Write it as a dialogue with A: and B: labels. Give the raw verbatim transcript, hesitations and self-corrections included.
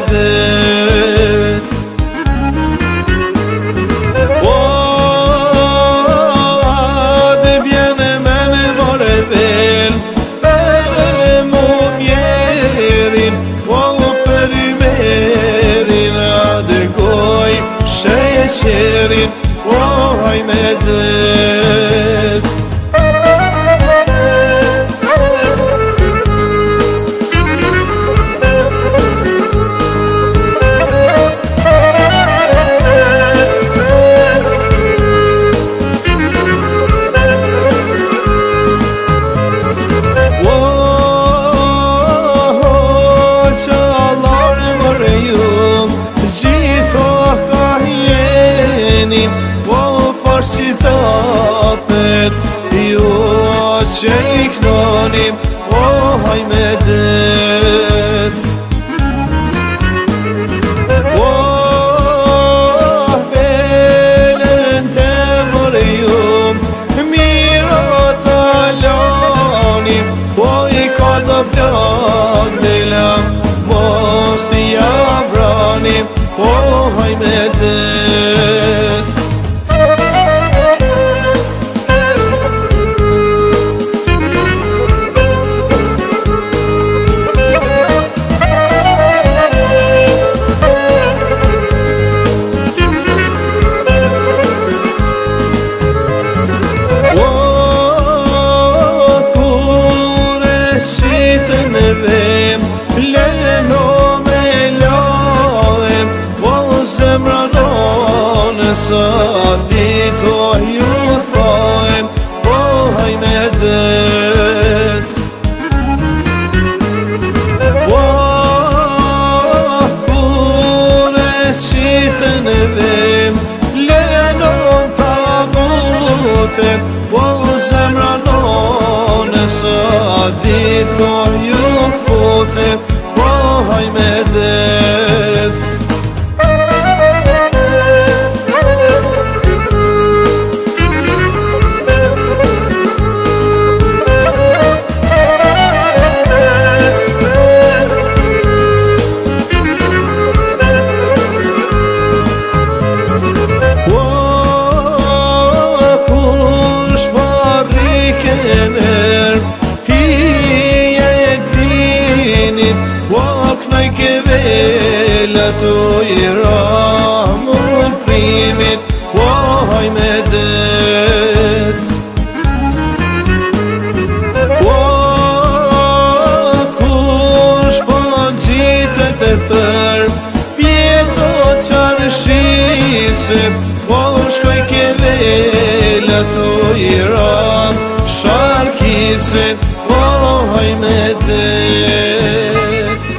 A: medet. O adë bjene me në more vel, për mu mjerin, o për merin, adë goj sheqerin, o haj medet. O parë tapet, jo që i knonim, o haj medet. O velen të vore jum, mira talanim, o i ka do plan delam, mos t'i abranim, o haj medet. Sa dito ju thojm, o haj medet. O kur e qitën e vem, lenon tabutet, o zemra none sa dito ju futet, o haj medet. Tu i ramun primit, o haj medet. O kush po gjitet e për pjeto qarë shiset, o shkoj ke vela tu i ram sharkiset, o haj medet.